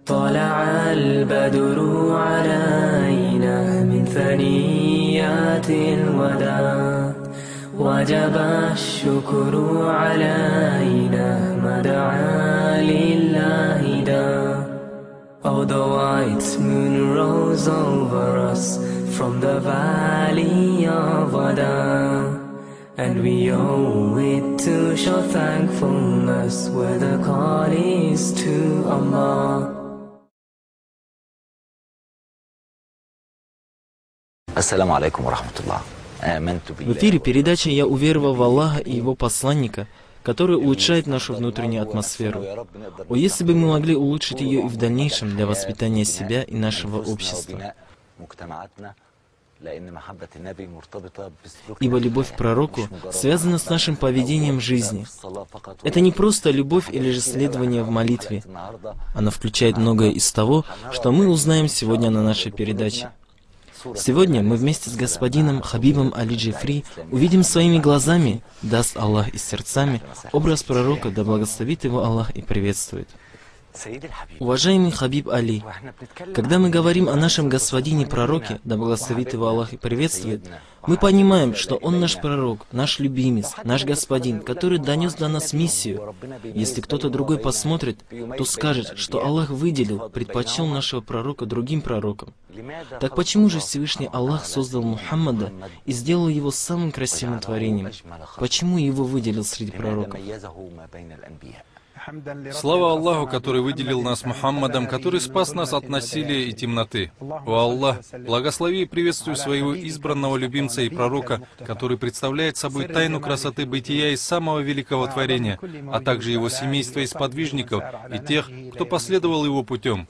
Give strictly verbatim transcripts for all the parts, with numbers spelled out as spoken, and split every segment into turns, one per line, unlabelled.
طلع البدر علينا من ثنيات الوداع وجب الشكر علينا ما دعا لله داع. Oh, the white moon rose over us from the valley of Wada, and we owe it to show thankfulness where the call is to Allah.
Ассаламу алейкум ва рахматуллах.
В эфире передача «Я уверовал в Аллаха и Его посланника», который улучшает нашу внутреннюю атмосферу. О, если бы мы могли улучшить ее и в дальнейшем для воспитания себя и нашего общества. Ибо любовь к пророку связана с нашим поведением в жизни. Это не просто любовь или же следование в молитве. Она включает многое из того, что мы узнаем сегодня на нашей передаче. Сегодня мы вместе с господином Хабибом Али Джифри увидим своими глазами, даст Аллах и сердцами, образ пророка, да благословит его Аллах и приветствует. Уважаемый Хабиб Али, когда мы говорим о нашем господине пророке, да благословит его Аллах и приветствует, мы понимаем, что он наш пророк, наш любимец, наш господин, который донес до нас миссию. Если кто-то другой посмотрит, то скажет, что Аллах выделил, предпочел нашего пророка другим пророкам. Так почему же Всевышний Аллах создал Мухаммада и сделал его самым красивым творением? Почему его выделил среди пророков?
Слава Аллаху, который выделил нас Мухаммадом, который спас нас от насилия и темноты. О Аллах, благослови и приветствуй своего избранного любимца и пророка, который представляет собой тайну красоты бытия из самого великого творения, а также его семейство из подвижников и тех, кто последовал его путем.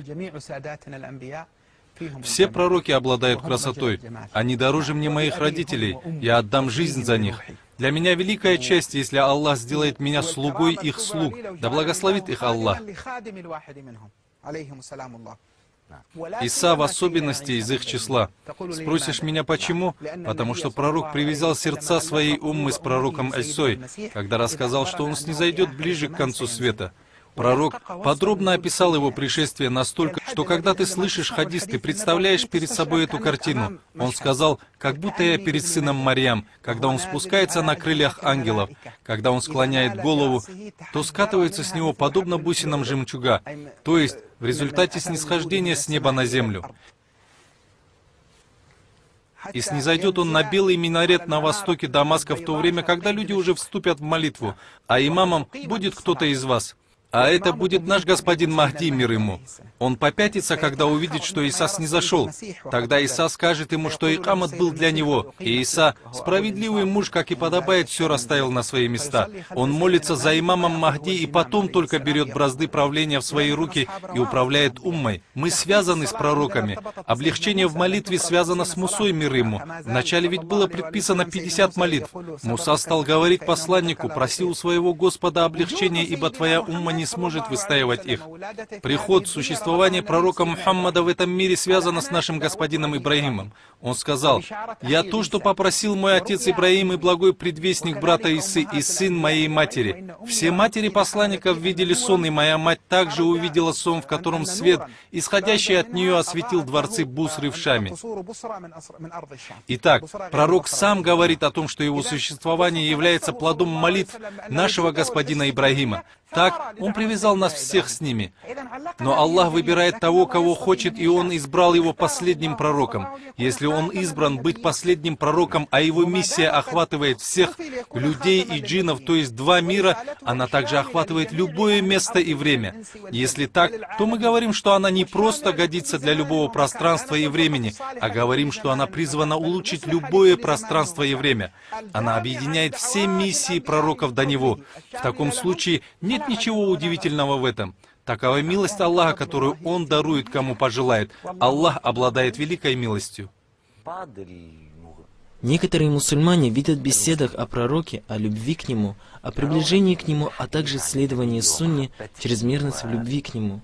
Все пророки обладают красотой. Они дороже мне моих родителей. Я отдам жизнь за них. Для меня великая честь, если Аллах сделает меня слугой их слуг. Да благословит их Аллах. Иса в особенности из их числа. Спросишь меня почему? Потому что пророк привязал сердца своей уммы с пророком Исой, когда рассказал, что он снизойдет ближе к концу света. Пророк подробно описал его пришествие настолько, что когда ты слышишь хадис, ты представляешь перед собой эту картину. Он сказал, как будто я перед сыном Марьям, когда он спускается на крыльях ангелов, когда он склоняет голову, то скатывается с него подобно бусинам жемчуга, то есть в результате снисхождения с неба на землю. И снизойдет он на белый минарет на востоке Дамаска в то время, когда люди уже вступят в молитву, а имамом будет кто-то из вас. А это будет наш господин Махди, мир ему. Он попятится, когда увидит, что Иса снизошел. Тогда Иса скажет ему, что икамат был для него. И Иса, справедливый муж, как и подобает, все расставил на свои места. Он молится за имамом Махди и потом только берет бразды правления в свои руки и управляет уммой. Мы связаны с пророками. Облегчение в молитве связано с Мусой, мир ему. Вначале ведь было предписано пятьдесят молитв. Муса стал говорить посланнику, проси у своего Господа облегчения, ибо твоя умма не сможет выстаивать их. Приход, существование пророка Мухаммада в этом мире связано с нашим господином Ибрагимом. Он сказал, «Я то, что попросил мой отец Ибрагим и благой предвестник брата Исы и сын моей матери. Все матери посланников видели сон, и моя мать также увидела сон, в котором свет, исходящий от нее, осветил дворцы Бусры в Шаме». Итак, пророк сам говорит о том, что его существование является плодом молитв нашего господина Ибрагима. Так, он привязал нас всех с ними. Но Аллах выбирает того, кого хочет, и Он избрал его последним пророком. Если он избран быть последним пророком, а его миссия охватывает всех людей и джиннов, то есть два мира, она также охватывает любое место и время. Если так, то мы говорим, что она не просто годится для любого пространства и времени, а говорим, что она призвана улучшить любое пространство и время. Она объединяет все миссии пророков до него. В таком случае нет ничего удивительного в этом. Такова милость Аллаха, которую Он дарует, кому пожелает. Аллах обладает великой милостью.
Некоторые мусульмане видят в беседах о пророке, о любви к нему, о приближении к нему, а также следовании сунне, чрезмерность в любви к нему.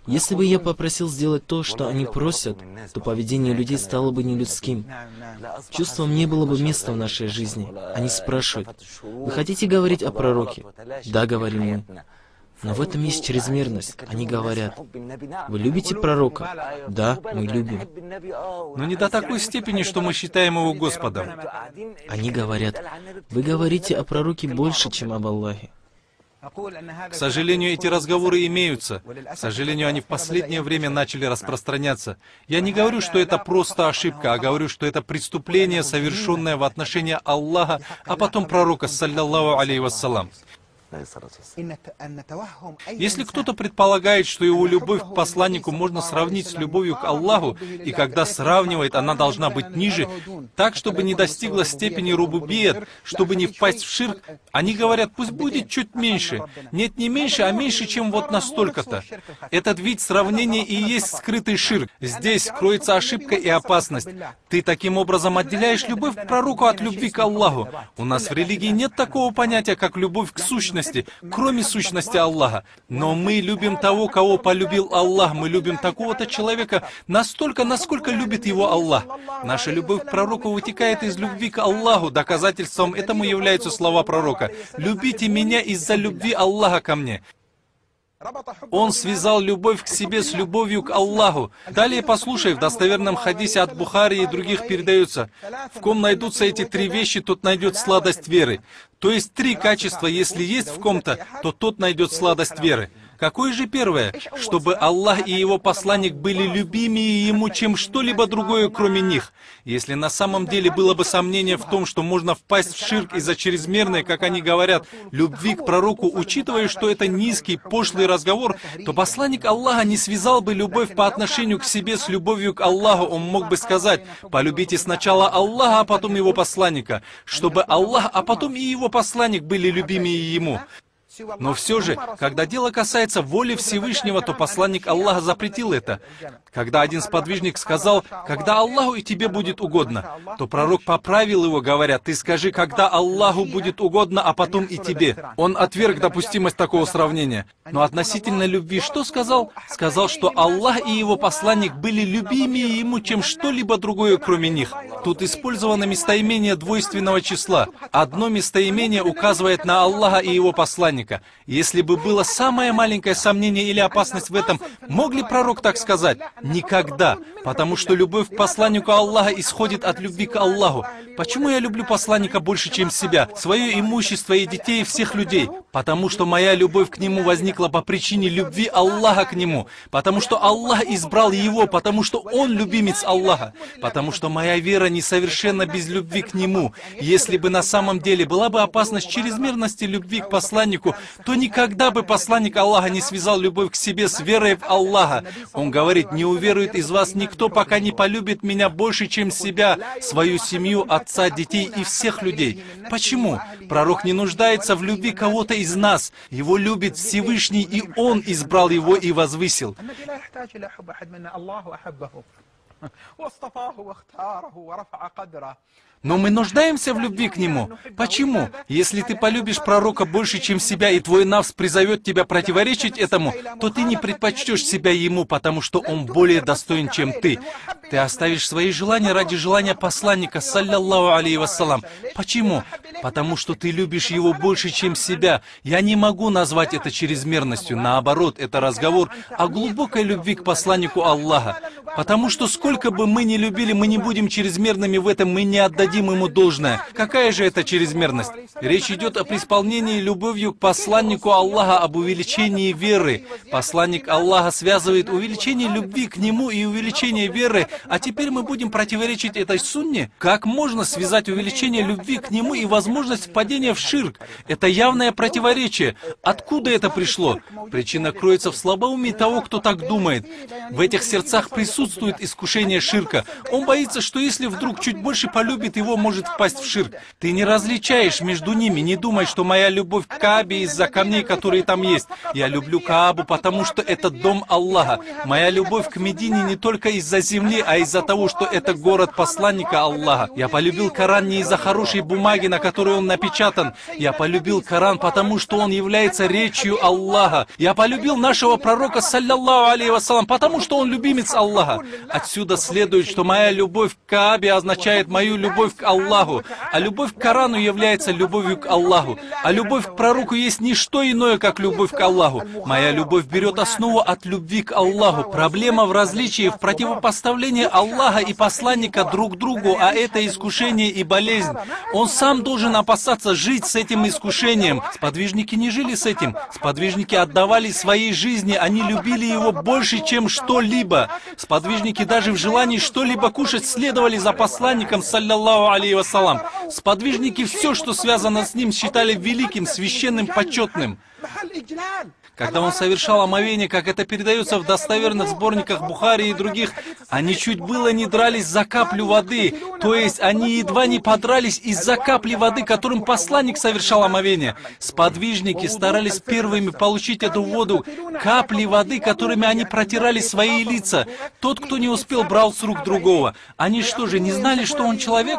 Если бы я попросил сделать то, что они просят, то поведение людей стало бы нелюдским. Чувствам не было бы места в нашей жизни. Они спрашивают: «Вы хотите говорить о пророке?» «Да», говорим мы. Но в этом есть чрезмерность. Они говорят: «Вы любите пророка?» «Да, мы любим».
Но не до такой степени, что мы считаем его Господом.
Они говорят: «Вы говорите о пророке больше, чем об Аллахе».
К сожалению, эти разговоры имеются. К сожалению, они в последнее время начали распространяться. Я не говорю, что это просто ошибка, а говорю, что это преступление, совершенное в отношении Аллаха, а потом пророка, саллаллаху алейхи вассалам. Если кто-то предполагает, что его любовь к посланнику можно сравнить с любовью к Аллаху, и когда сравнивает, она должна быть ниже, так, чтобы не достигла степени рубубият, чтобы не впасть в ширк, они говорят: пусть будет чуть меньше. Нет, не меньше, а меньше, чем вот настолько-то. Этот вид сравнения и есть скрытый ширк. Здесь кроется ошибка и опасность. Ты таким образом отделяешь любовь к пророку от любви к Аллаху. У нас в религии нет такого понятия, как любовь к сущности, кроме сущности Аллаха. Но мы любим того, кого полюбил Аллах. Мы любим такого-то человека настолько, насколько любит его Аллах. Наша любовь к пророку вытекает из любви к Аллаху. Доказательством этому являются слова пророка: «Любите меня из-за любви Аллаха ко мне». Он связал любовь к себе с любовью к Аллаху. Далее послушай, в достоверном хадисе от Бухари и других передается: в ком найдутся эти три вещи, тот найдет сладость веры. То есть три качества, если есть в ком-то, то тот найдет сладость веры. Какое же первое? Чтобы Аллах и Его посланник были любимее Ему, чем что-либо другое, кроме них. Если на самом деле было бы сомнение в том, что можно впасть в ширк из-за чрезмерной, как они говорят, любви к пророку, учитывая, что это низкий, пошлый разговор, то посланник Аллаха не связал бы любовь по отношению к себе с любовью к Аллаху. Он мог бы сказать: полюбите сначала Аллаха, а потом Его посланника, чтобы Аллах, а потом и Его посланник были любимее Ему. Но все же, когда дело касается воли Всевышнего, то посланник Аллаха запретил это. Когда один сподвижник сказал: «Когда Аллаху и тебе будет угодно», то пророк поправил его, говоря: «Ты скажи, когда Аллаху будет угодно, а потом и тебе». Он отверг допустимость такого сравнения. Но относительно любви что сказал? Сказал, что Аллах и Его посланник были любимее Ему, чем что-либо другое, кроме них. Тут использовано местоимение двойственного числа. Одно местоимение указывает на Аллаха и Его посланника. Если бы было самое маленькое сомнение или опасность в этом, мог ли пророк так сказать? Никогда. Потому что любовь к посланнику Аллаха исходит от любви к Аллаху. Почему я люблю посланника больше, чем себя, свое имущество и детей, и всех людей? Потому что моя любовь к нему возникла по причине любви Аллаха к нему. Потому что Аллах избрал его, потому что он любимец Аллаха. Потому что моя вера несовершенна без любви к нему. Если бы на самом деле была бы опасность чрезмерности любви к посланнику, то никогда бы посланник Аллаха не связал любовь к себе с верой в Аллаха. Он говорит: не уверует из вас никто, пока не полюбит меня больше, чем себя, свою семью, отца, детей и всех людей. Почему? Пророк не нуждается в любви кого-то из нас. Его любит Всевышний, и Он избрал его и возвысил. Но мы нуждаемся в любви к Нему. Почему? Если ты полюбишь пророка больше, чем себя, и твой нафс призовет тебя противоречить этому, то ты не предпочтешь себя ему, потому что он более достоин, чем ты. Ты оставишь свои желания ради желания посланника, саллаллаху алейхи вассалам. Почему? Потому что ты любишь его больше, чем себя. Я не могу назвать это чрезмерностью. Наоборот, это разговор о глубокой любви к посланнику Аллаха. Потому что сколько бы мы ни любили, мы не будем чрезмерными в этом, мы не отдадим ему должное. Какая же это чрезмерность? Речь идет о преисполнении любовью к посланнику Аллаха, об увеличении веры. Посланник Аллаха связывает увеличение любви к нему и увеличение веры, а теперь мы будем противоречить этой сунне? Как можно связать увеличение любви к нему и возможность впадения в ширк? Это явное противоречие. Откуда это пришло? Причина кроется в слабоумии того, кто так думает. В этих сердцах присутствует Присутствует искушение ширка. Он боится, что если вдруг чуть больше полюбит его, может впасть в ширк. Ты не различаешь между ними. Не думай, что моя любовь к Каабе из-за камней, которые там есть. Я люблю Каабу, потому что это дом Аллаха. Моя любовь к Медине не только из-за земли, а из-за того, что это город посланника Аллаха. Я полюбил Коран не из-за хорошей бумаги, на которой которой он напечатан. Я полюбил Коран, потому что он является речью Аллаха. Я полюбил нашего пророка, саллаллаху алейхи вассалам, потому что он любимец Аллаха. Отсюда следует, что моя любовь к Каабе означает мою любовь к Аллаху, а любовь к Корану является любовью к Аллаху, а любовь к пророку есть не что иное, как любовь к Аллаху. Моя любовь берет основу от любви к Аллаху. Проблема в различии, в противопоставлении Аллаха и посланника друг другу, а это искушение и болезнь. Он сам должен опасаться жить с этим искушением. Сподвижники не жили с этим. Сподвижники отдавали своей жизни, они любили его больше, чем что-либо. Сподвижники даже в желании что-либо кушать следовали за посланником, саллаллаху алейхи вассалам. Сподвижники все, что связано с ним, считали великим, священным, почетным. Когда он совершал омовение, как это передается в достоверных сборниках Бухари и других, они чуть было не дрались за каплю воды, то есть они едва не подрались из-за капли воды, которым посланник совершал омовение. Сподвижники старались первыми получить эту воду, капли воды, которыми они протирали свои лица. Тот, кто не успел, брал с рук другого. Они что же, не знали, что он человек?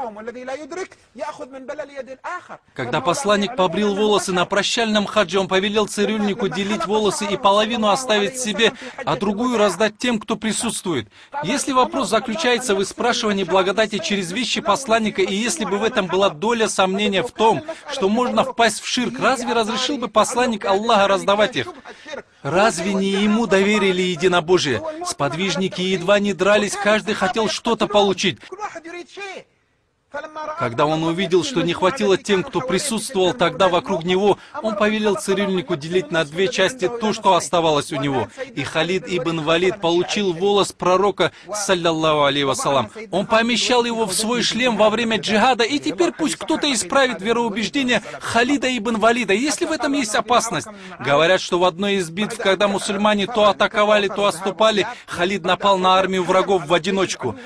Когда посланник побрил волосы на прощальном хаджи, он повелел цирюльнику делить волосы и половину оставить себе, а другую раздать тем, кто присутствует. Если вопрос заключается в спрашивании благодати через вещи посланника, и если бы в этом была доля сомнения в том, что можно впасть в ширк, разве разрешил бы посланник Аллаха раздавать их? Разве не ему доверили единобожие? Сподвижники едва не дрались, каждый хотел что-то получить. Когда он увидел, что не хватило тем, кто присутствовал тогда вокруг него, он повелел цирюльнику делить на две части то, что оставалось у него. И Халид ибн Валид получил волос пророка, саллаллаху алейхи вассалам. Он помещал его в свой шлем во время джихада, и теперь пусть кто-то исправит вероубеждение Халида ибн Валида, если в этом есть опасность. Говорят, что в одной из битв, когда мусульмане то атаковали, то отступали, Халид напал на армию врагов в одиночку.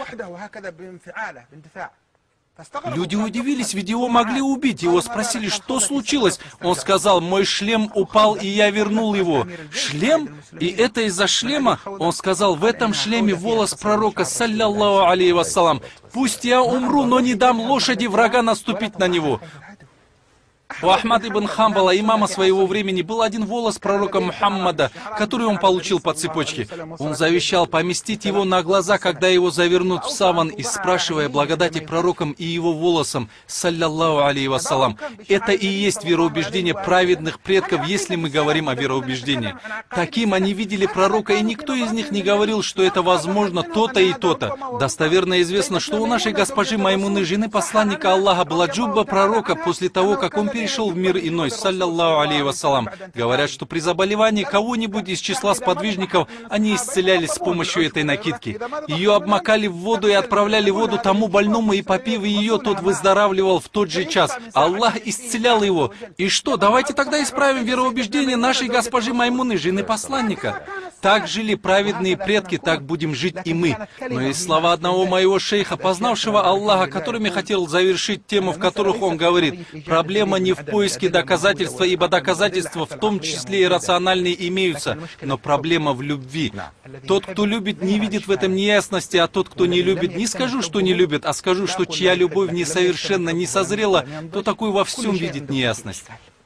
Люди удивились, ведь его могли убить. Его спросили, что случилось. Он сказал: мой шлем упал, и я вернул его. Шлем? И это из-за шлема? Он сказал: в этом шлеме волос пророка, саллаллаху алейхи вассалам. Пусть я умру, но не дам лошади врага наступить на него. У Ахмад ибн Хамбала, имама своего времени, был один волос пророка Мухаммада, который он получил по цепочке. Он завещал поместить его на глаза, когда его завернут в саван, и спрашивая благодати пророкам и его волосам, саллаллаху алейхи вассалам. Это и есть вероубеждение праведных предков, если мы говорим о вероубеждении. Таким они видели пророка, и никто из них не говорил, что это возможно то-то и то-то. Достоверно известно, что у нашей госпожи Маймуны, жены посланника Аллаха, была джубба пророка после того, как он перешел в мир иной, саллаллаху алейхи вассалам. Говорят, что при заболевании кого-нибудь из числа сподвижников они исцелялись с помощью этой накидки. Ее обмакали в воду и отправляли воду тому больному, и попив ее, тот выздоравливал в тот же час. Аллах исцелял его. И что, давайте тогда исправим вероубеждение нашей госпожи Маймуны, жены посланника. Так жили праведные предки, так будем жить и мы. Но есть слова одного моего шейха, познавшего Аллаха, которыми хотел завершить тему, в которых он говорит: проблема не в поиске доказательства, ибо доказательства в том числе и рациональные имеются, но проблема в любви. Тот, кто любит, не видит в этом неясности, а тот, кто не любит, не скажу, что не любит, а скажу, что чья любовь несовершенна, не созрела, то такой во всем видит неясность.